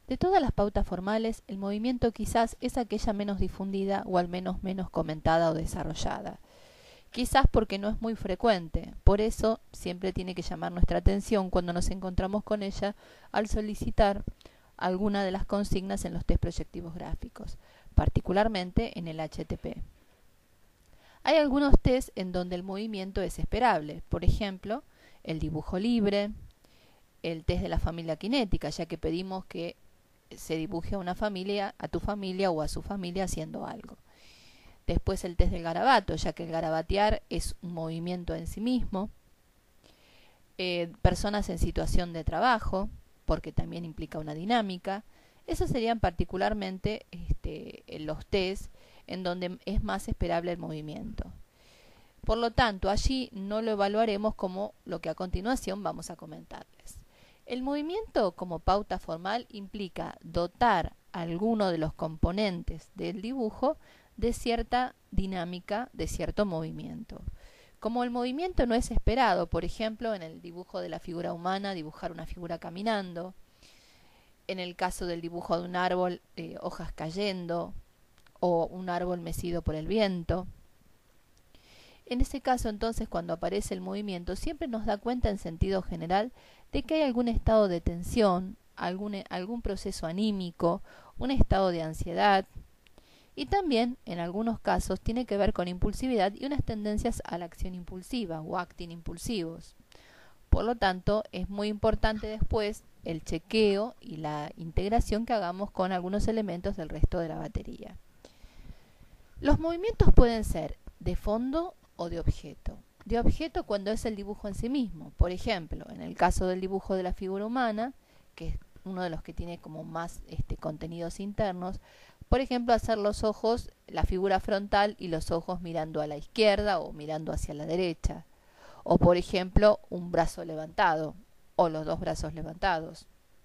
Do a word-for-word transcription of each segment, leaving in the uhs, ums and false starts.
De todas las pautas formales, el movimiento quizás es aquella menos difundida o al menos menos comentada o desarrollada. Quizás porque no es muy frecuente, por eso siempre tiene que llamar nuestra atención cuando nos encontramos con ella al solicitar alguna de las consignas en los test proyectivos gráficos, particularmente en el H T P. Hay algunos test en donde el movimiento es esperable, por ejemplo, el dibujo libre, el test de la familia cinética, ya que pedimos que se dibuje a una familia, a tu familia o a su familia haciendo algo. Después el test del garabato, ya que el garabatear es un movimiento en sí mismo. Eh, personas en situación de trabajo, porque también implica una dinámica. Esos serían particularmente este, los test en donde es más esperable el movimiento. Por lo tanto, allí no lo evaluaremos como lo que a continuación vamos a comentarles. El movimiento como pauta formal implica dotar a alguno de los componentes del dibujo de cierta dinámica, de cierto movimiento. Como el movimiento no es esperado, por ejemplo, en el dibujo de la figura humana, dibujar una figura caminando, en el caso del dibujo de un árbol, eh, hojas cayendo, o un árbol mecido por el viento. En ese caso, entonces, cuando aparece el movimiento, siempre nos da cuenta en sentido general de que hay algún estado de tensión, algún, algún proceso anímico, un estado de ansiedad, y también, en algunos casos, tiene que ver con impulsividad y unas tendencias a la acción impulsiva o acting impulsivos. Por lo tanto, es muy importante después el chequeo y la integración que hagamos con algunos elementos del resto de la batería. Los movimientos pueden ser de fondo o de objeto. De objeto cuando es el dibujo en sí mismo. Por ejemplo, en el caso del dibujo de la figura humana, que es uno de los que tiene como más este, contenidos internos, por ejemplo, hacer los ojos, la figura frontal y los ojos mirando a la izquierda o mirando hacia la derecha. O, por ejemplo, un brazo levantado o los dos brazos levantados.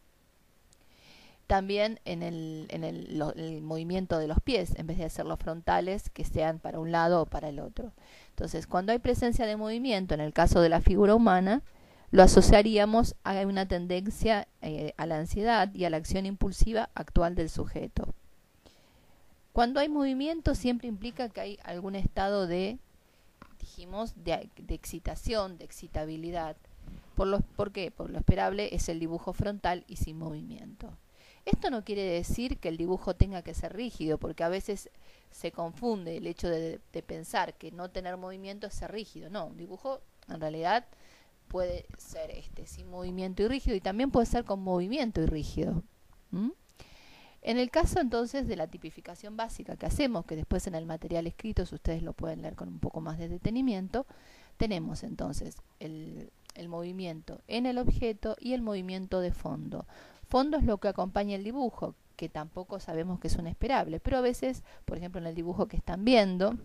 También en el, en el, lo, el movimiento de los pies, en vez de hacerlos frontales, que sean para un lado o para el otro. Entonces, cuando hay presencia de movimiento, en el caso de la figura humana, lo asociaríamos a una tendencia eh, a la ansiedad y a la acción impulsiva actual del sujeto. Cuando hay movimiento siempre implica que hay algún estado de, dijimos, de, de excitación, de excitabilidad. Por, lo, ¿Por qué? Por lo esperable es el dibujo frontal y sin movimiento. Esto no quiere decir que el dibujo tenga que ser rígido, porque a veces se confunde el hecho de, de pensar que no tener movimiento es ser rígido. No, un dibujo en realidad puede ser este sin movimiento y rígido, y también puede ser con movimiento y rígido. ¿Mm? En el caso entonces de la tipificación básica que hacemos, que después en el material escrito, si ustedes lo pueden leer con un poco más de detenimiento, tenemos entonces el, el movimiento en el objeto y el movimiento de fondo. Fondo es lo que acompaña el dibujo, que tampoco sabemos que es un esperable, pero a veces, por ejemplo en el dibujo que están viendo,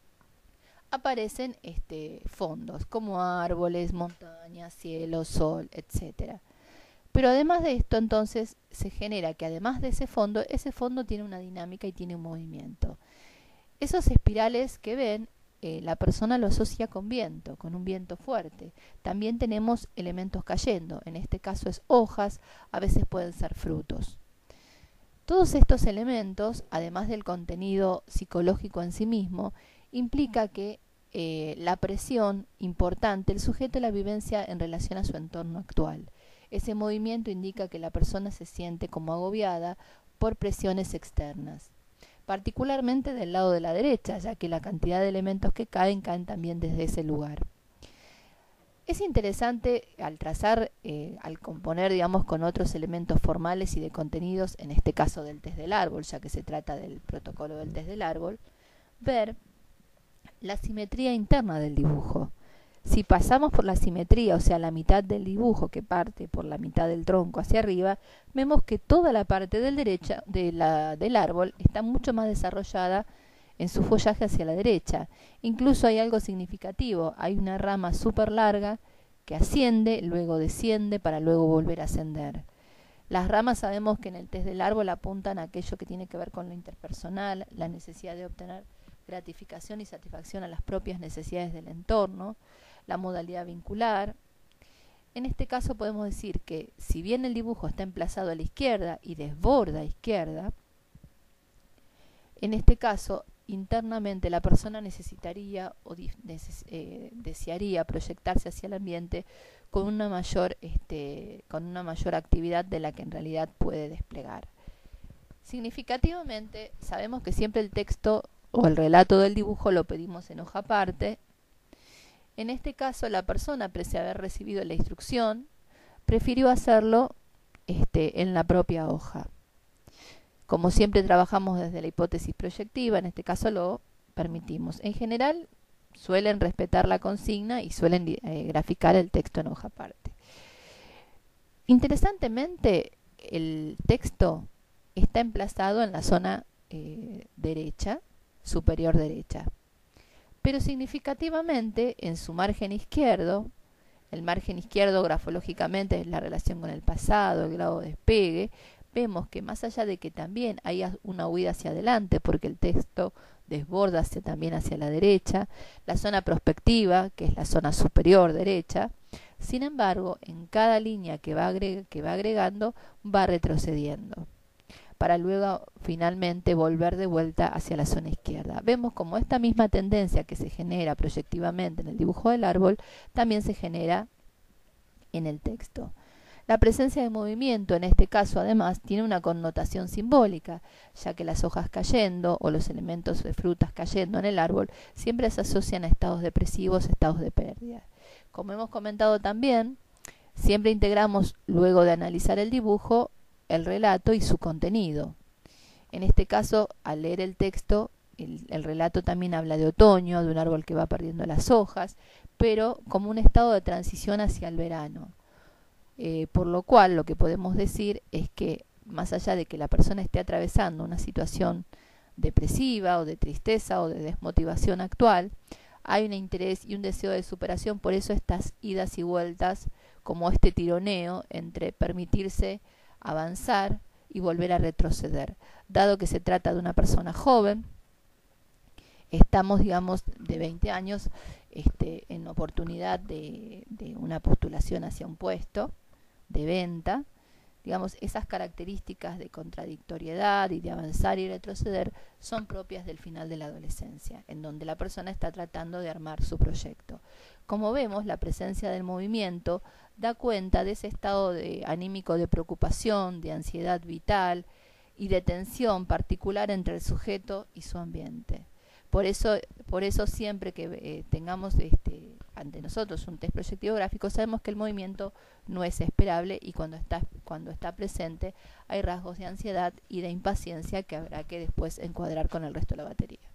aparecen este, fondos como árboles, montañas, cielo, sol, etcétera. Pero además de esto, entonces, se genera que además de ese fondo, ese fondo tiene una dinámica y tiene un movimiento. Esos espirales que ven, eh, la persona lo asocia con viento, con un viento fuerte. También tenemos elementos cayendo, en este caso es hojas, a veces pueden ser frutos. Todos estos elementos, además del contenido psicológico en sí mismo, implica que eh, la presión importante, el sujeto la vivencia en relación a su entorno actual. Ese movimiento indica que la persona se siente como agobiada por presiones externas, particularmente del lado de la derecha, ya que la cantidad de elementos que caen caen también desde ese lugar. Es interesante al trazar, eh, al componer, digamos, con otros elementos formales y de contenidos, en este caso del test del árbol, ya que se trata del protocolo del test del árbol, ver la simetría interna del dibujo. Si pasamos por la simetría, o sea, la mitad del dibujo que parte por la mitad del tronco hacia arriba, vemos que toda la parte del, derecha, de la, del árbol está mucho más desarrollada en su follaje hacia la derecha. Incluso hay algo significativo, hay una rama súper larga que asciende, luego desciende para luego volver a ascender. Las ramas sabemos que en el test del árbol apuntan a aquello que tiene que ver con lo interpersonal, la necesidad de obtener gratificación y satisfacción a las propias necesidades del entorno, la modalidad vincular. En este caso podemos decir que si bien el dibujo está emplazado a la izquierda y desborda a izquierda, en este caso internamente la persona necesitaría o neces eh, desearía proyectarse hacia el ambiente con una mayor este, con una mayor actividad de la que en realidad puede desplegar. Significativamente, sabemos que siempre el texto o el relato del dibujo lo pedimos en hoja aparte. En este caso, la persona, pese a haber recibido la instrucción, prefirió hacerlo este, en la propia hoja. Como siempre trabajamos desde la hipótesis proyectiva, en este caso lo permitimos. En general, suelen respetar la consigna y suelen eh, graficar el texto en hoja aparte. Interesantemente, el texto está emplazado en la zona eh, derecha, superior derecha. Pero significativamente, en su margen izquierdo, el margen izquierdo grafológicamente es la relación con el pasado, el grado de despegue, vemos que más allá de que también hay una huida hacia adelante, porque el texto desborda hacia, también hacia la derecha, la zona prospectiva, que es la zona superior derecha, sin embargo, en cada línea que va, agre que va agregando, va retrocediendo, para luego finalmente volver de vuelta hacia la zona izquierda. Vemos como esta misma tendencia que se genera proyectivamente en el dibujo del árbol, también se genera en el texto. La presencia de movimiento, en este caso además, tiene una connotación simbólica, ya que las hojas cayendo o los elementos de frutas cayendo en el árbol siempre se asocian a estados depresivos, estados de pérdida. Como hemos comentado también, siempre integramos, luego de analizar el dibujo, el relato y su contenido. En este caso, al leer el texto, el, el relato también habla de otoño, de un árbol que va perdiendo las hojas, pero como un estado de transición hacia el verano. Eh, por lo cual lo que podemos decir es que más allá de que la persona esté atravesando una situación depresiva o de tristeza o de desmotivación actual, hay un interés y un deseo de superación, por eso estas idas y vueltas, como este tironeo entre permitirse avanzar y volver a retroceder. Dado que se trata de una persona joven, estamos, digamos, de veinte años este, en oportunidad de, de una postulación hacia un puesto de venta, digamos, esas características de contradictoriedad y de avanzar y retroceder son propias del final de la adolescencia, en donde la persona está tratando de armar su proyecto. Como vemos, la presencia del movimiento da cuenta de ese estado de, anímico de preocupación, de ansiedad vital y de tensión particular entre el sujeto y su ambiente. Por eso, por eso siempre que eh, tengamos este, ante nosotros un test proyectivo gráfico, sabemos que el movimiento no es esperable y cuando está, cuando está presente hay rasgos de ansiedad y de impaciencia que habrá que después encuadrar con el resto de la batería.